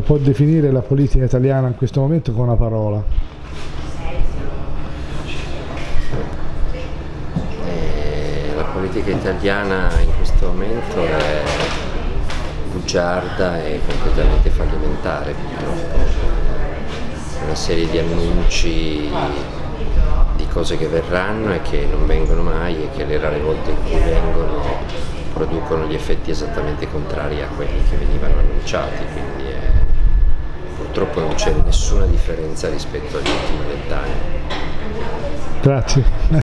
può definire la politica italiana in questo momento con una parola? La politica italiana in questo momento è bugiarda e completamente fallimentare, purtroppo. Una serie di annunci di cose che verranno e che non vengono mai, e che le rare volte in cui vengono producono gli effetti esattamente contrari a quelli che venivano annunciati, quindi purtroppo non c'è nessuna differenza rispetto agli ultimi 20 anni. Grazie.